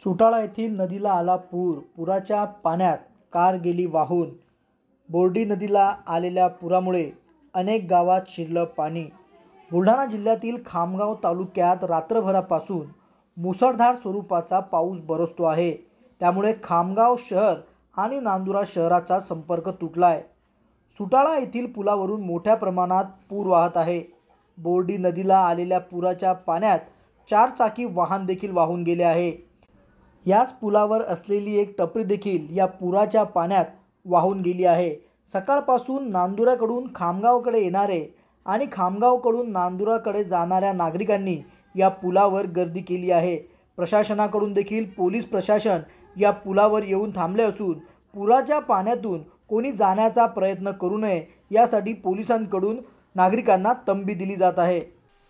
सुटाळा येथील नदीला आला पूर। पुराच्या पाण्यात कार गेली वाहून। बोर्डी नदीला आलेल्या पुरामुळे अनेक गावात शिरलं पाणी। बुलढाणा जिल्ह्यातील खामगाव तालुक्यात रात्रभरापासून मुसळधार स्वरूपाचा पाऊस बरसतो आहे। त्यामुळे खामगाव शहर आणि नांदुरा शहराचा संपर्क तुटलाय। सुटाळा येथील पुलावरून मोठ्या प्रमाणात पूर वाहत आहे। बोर्डी नदीला आलेल्या पुराच्या पाण्यात 4 चाकी वाहन देखील वाहून गेले आहे। याच पुलावर असलेली एक टपरी देखील या पुराच्या पाण्यात वाहून गेली आहे। सकाळपासून नांदुराकडून खामगावकडे येणारे आणि खामगावकडून नांदुराकडे जाणाऱ्या नागरिकांनी या पुलावर गर्दी केली आहे। प्रशासनाकडून देखील पोलीस प्रशासन या पुलावर येऊन थांबले असून पुराच्या पाण्यातून कोणी जाण्याचा प्रयत्न करू नये यासाठी पोलिसांकडून नागरिकांना तंबी दिली जात आहे।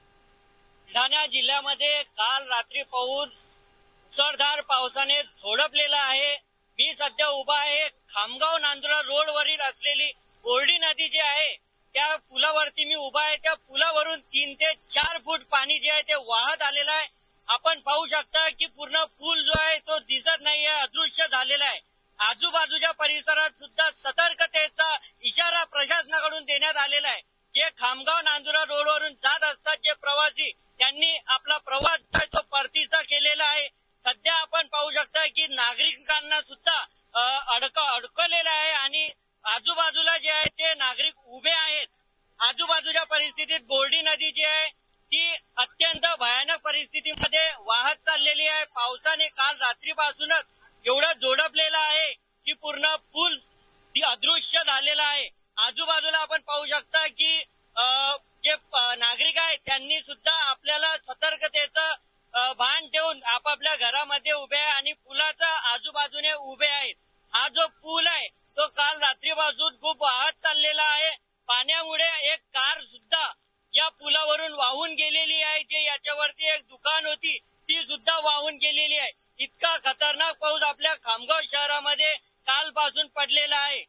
बुलढाणा जिल्ह्यामध्ये काल रात्री पाऊस मुसळधार पावसाने झोडपलेला आहे। मी सध्या उभा आहे खामगाव नांदुरा रोडवरील असलेली बोर्डी नदी जी आहे त्या पुलावरती मी उभा आहे। त्या पुलावरून 3 ते 4 फूट पाणी जे आहे ते वाहत आलेलं आहे। आपण पाहू शकता की पूर्ण पूल जो आहे तो दिसत नाहीये, अदृश्य झालेला आहे। आजूबाजूच्या परिसरात सुद्धा सतर्कतेचा इशारा प्रशासनाकडून देण्यात आलेला आहे। जे खामगाव नांदुरा रोडवरून जात असतात जे प्रवासी, त्यांनी आपला प्रवास तो परतीचा केलेला आहे। सध्या आपण पाहू शकता की नागरिकांना सुद्धा अडकलेला आहे आणि आजूबाजूला जे आहे ते नागरिक उभे आहेत। आजूबाजूच्या परिस्थितीत बोर्डी नदी जी आहे ती अत्यंत भयानक परिस्थितीमध्ये वाहत चाललेली आहे। पावसाने काल रात्रीपासूनच एवढं जोडपलेलं आहे की पूर्ण पूल अदृश्य झालेला आहे। आजूबाजूला आपण पाहू शकता की जे नागरिक आहेत त्यांनी सुद्धा आपल्याला सतर्कतेचं भान ठेवून आपापल्या घरामध्ये उभे आहे आणि पुलाच्या आजूबाजूने उभे आहेत। हा जो पूल आहे तो काल रात्रीपासून खूप वाहत चाललेला आहे। पाण्यामुळे एक कार सुद्धा या पुलावरून वाहून गेलेली आहे। जे याच्यावरती एक दुकान होती ती सुद्धा वाहून गेलेली आहे। इतका खतरनाक पाऊस आपल्या खामगाव शहरामध्ये कालपासून पडलेला आहे।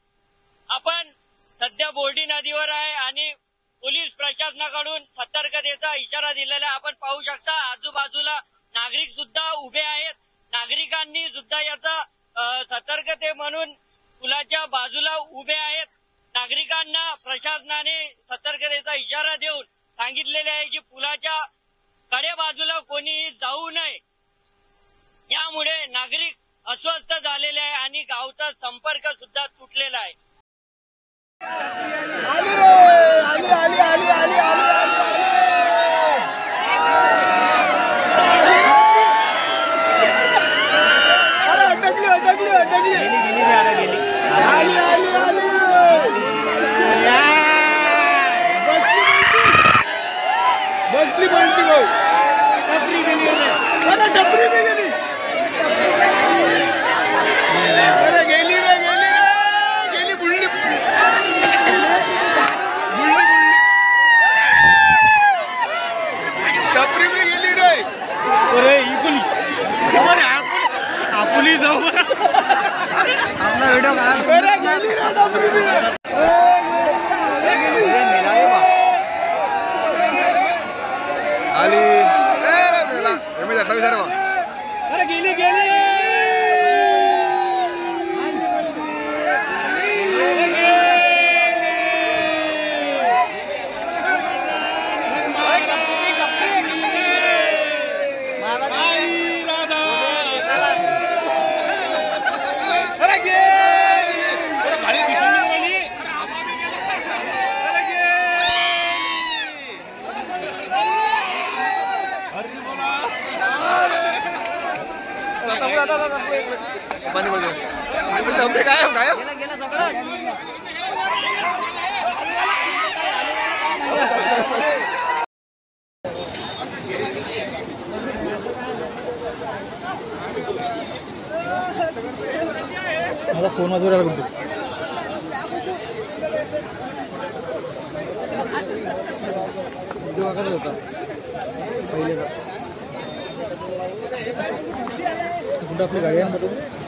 आपण सध्या बोर्डी नदीवर आहे आणि पोलीस प्रशासनाकडून सतर्कतेचा इशारा दिलेला आहे। आपण पाहू शकता आजूबाजूला नागरिक सुद्धा उभे आहेत। नागरिकांनी सुद्धा याचा सतर्कते म्हणून पुलाच्या बाजूला उभे आहेत। नागरिकांना प्रशासनाने सतर्कतेचा इशारा देऊन सांगितलेले आहे की पुलाच्या कडे बाजूला कोणीही जाऊ नये। यामुळे नागरिक अस्वस्थ झालेले आहे आणि गावचा संपर्क सुद्धा तुटलेला आहे। बसली टपरी में गेली बुलडी टपरी में गेली रे। अरे इकुली आपुली जाऊ आपला व्हिडिओ आली अरे गेली पाणी गायब गेला सगळं। माझा फोन वाजवायला लागतो। व्हिडिओ कसं होता पहिले कुठं आपली गाडी आहे